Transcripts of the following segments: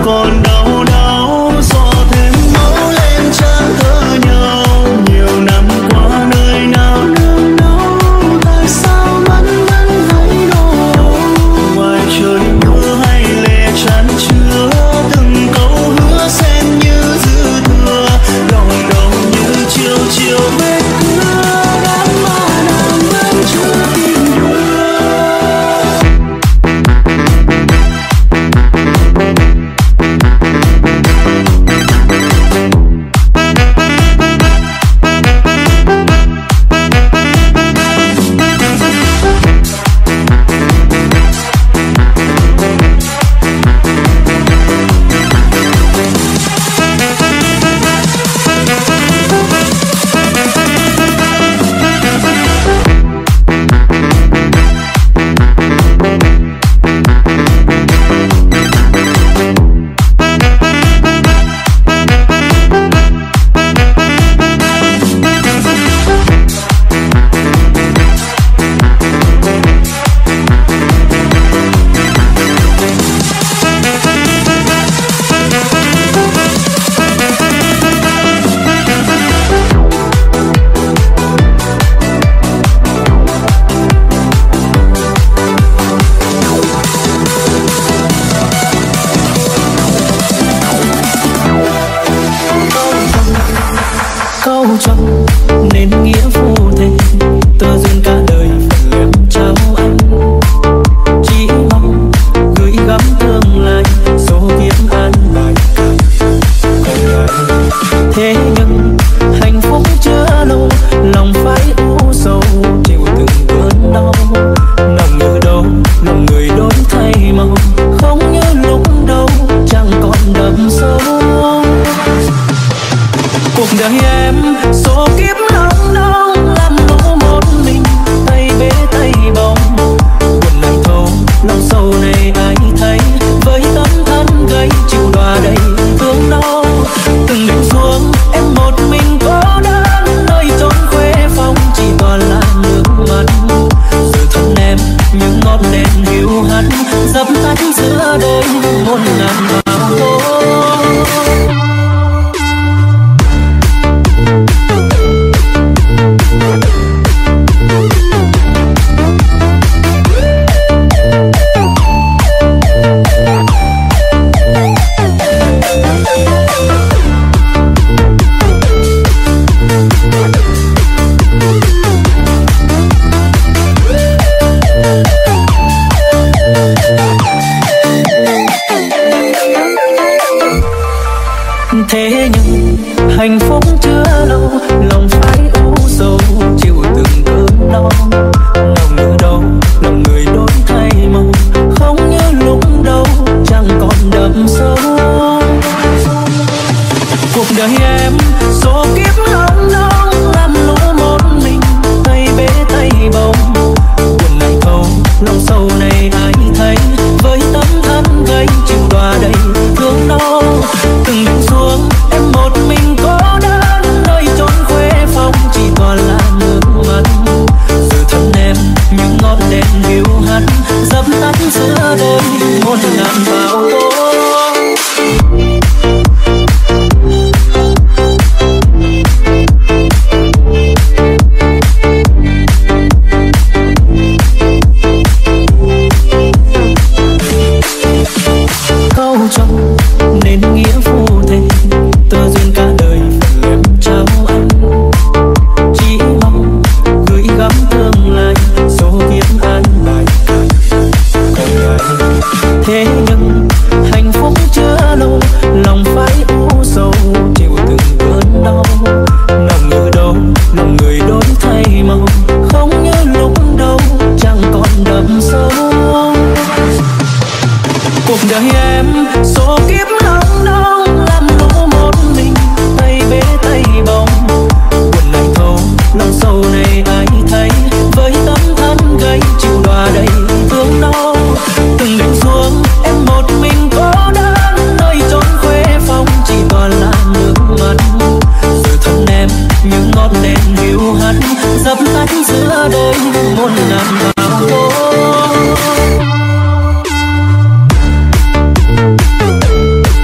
còn đau đớn gió thêm máu lên trán thơ nhau. Nhiều năm qua nơi nào nương náu, tại sao mắt vẫn thấy đau? Ngoài trời mưa hay lệ chán chứa, từng câu hứa xen như dư thừa, lòng đầu như chiều chiều vết cưa đã mà nàng vẫn chưa tìm được. Câu trong nên nghĩa vô thể, tơ duyên cả đời phần liệm trao anh. Chỉ mong gửi gắm tương lai, số kiếp an bài cả còn lại. Thế nhưng hạnh phúc chưa lâu, lòng phải u sầu chịu từng cơn đau. Nằm như đâu lòng người đổi thay màu, không như lúc đầu chẳng còn đậm sâu. Cuộc đời em số kiếp nắng nóng, làm lũ một mình tay bế tay bồng. Buồn này thâu lòng sâu này ai thấy, với tấm thân gây chịu đọa đầy thương đau. Từng đêm xuống em một mình cô đơn, nơi chốn khuê phòng chỉ toàn là nước mắt. Giờ thân em những ngọn đèn hiu hắt, dập tắt giữa đêm muôn ngàn bão tố. Thế nhưng hạnh phúc chưa lâu, lòng phải u sầu chịu từng cơn đau. Lòng như đâu lòng người đổi thay màu, không như lúc đầu chẳng còn đậm sâu. Cuộc đời em số kiếp nắng nóng, làm lũ một mình tay bế tay bồng. Buồn này thâu lòng sâu này ai thấy, với tấm thân gây chịu đọa đầy thương đau. Từng đêm xuống em một mình cô đơn, nơi chốn khuê phòng chỉ toàn là nước mắt. Giờ thân em những ngọn đèn hiu hắt, dập tắt giữa đêm muôn ngàn bão tố. Câu trong nên nghĩa vô thể, tơ duyên cả đời phần liệm trao anh. Chỉ mong gửi gắm tương lai, số kiếp an bài cả còn lại. Thế nhưng hạnh phúc chưa lâu, lòng phải u sầu chịu từng cơn đau. Nằm như đâu lòng người đổi thay màu, không như lúc đầu chẳng còn đậm sâu. Cuộc đời em số kiếp nắng nóng, làm lũ một mình tay bế tay bồng. Buồn này thâu lòng sâu này ai thấy, với tấm thân gây chịu đọa đầy thương đau. Từng đêm xuống em một mình cô đơn, nơi chốn khuê phòng chỉ toàn là nước mắt. Giờ thân em những ngọn đèn hiu hắt, dập tắt giữa đêm muôn ngàn bão tố.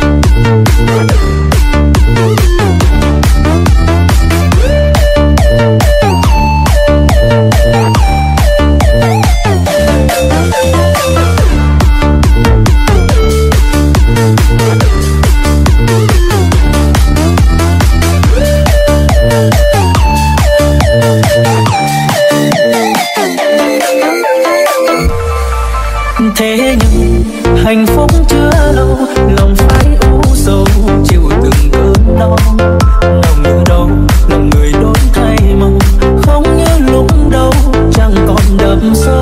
Thế nhưng hạnh phúc chưa lâu, lòng phải u sầu chịu từng cơn đau. Lòng như đâu, lòng người đổi thay màu, không như lúc đầu chẳng còn đậm sâu.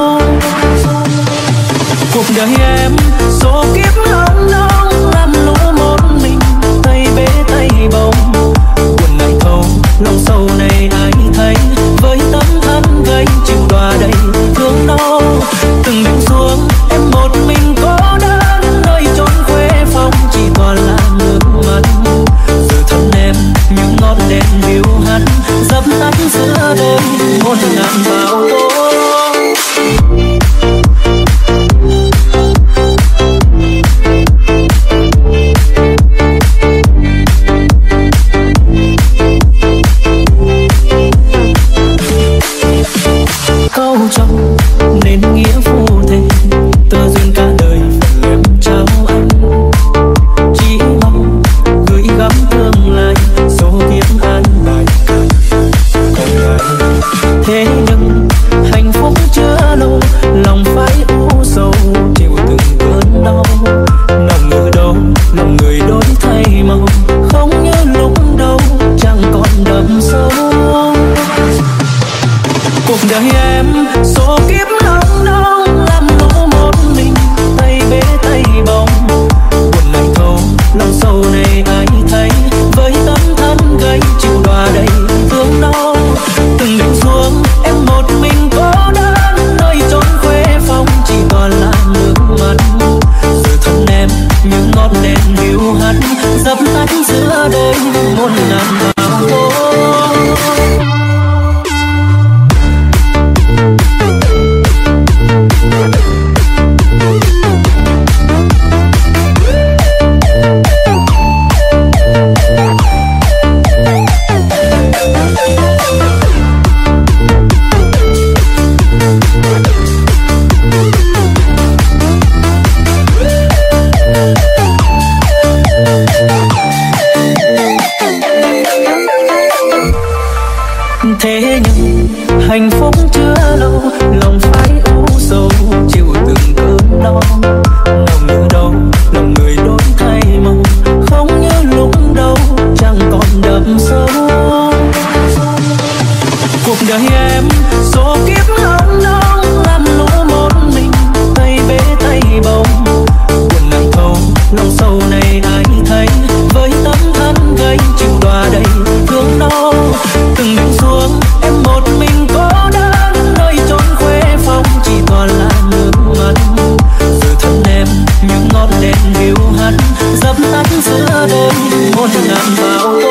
Cuộc đời em số kiếp hồng nông, làm lũ một mình tay bế tay bồng. Buồn này thâu, lòng sâu này ai thấy, với tấm thân gầy chịu đọa đầy thương đau. Từng đêm xuống em một mình cô đơn, nơi chốn khuê phòng chỉ toàn là nước mắt. Giờ thân em những ngọn đèn hiu hắt, dập tắt giữa đêm một ngàn vào tối. Câu trong nên nghĩa phù thề, tơ duyên cả đời phần em trao anh. Chỉ mong gửi gắm tương lai, số kiếp an bài còn lại. Thế nhưng hạnh phúc chưa lâu, lòng phải u sầu chịu từng cơn đau. Lòng người đâu, lòng người đổi thay màu, không như lúc đầu chẳng còn đậm sâu. Cuộc đời em số kiếp hồng nông, làm lũ một mình tay bế tay bồng. Buồn này thâu, lòng sâu này ai thấy, với tấm thân gầy chịu đọa đầy thương đau. Từng đêm xuống em một mình cô đơn, nơi chốn khuê phòng chỉ toàn là nước mắt. Giờ thân em những ngọn đèn hiu hắt, dập tắt giữa đêm một ngàn vào tối. Thế nhưng hạnh phúc chưa lâu, lòng phải u sầu chịu từng cơn đau. Lòng như đâu, lòng người đổi thay màu, không như lúc đầu chẳng còn đậm sâu. Cuộc đời em số kiếp hồng nông, làm lũ một mình tay bế tay bồng. Buồn này thâu, lòng sâu này ai thấy, với tấm thân gầy chịu đọa đầy thương đau. Từng đêm xuống em một mình cô đơn, nơi chốn khuê phòng chỉ toàn là nước mắt. Giờ thân em những ngọn đèn hiu hắt, dập tắt giữa đêm một ngàn vào tối.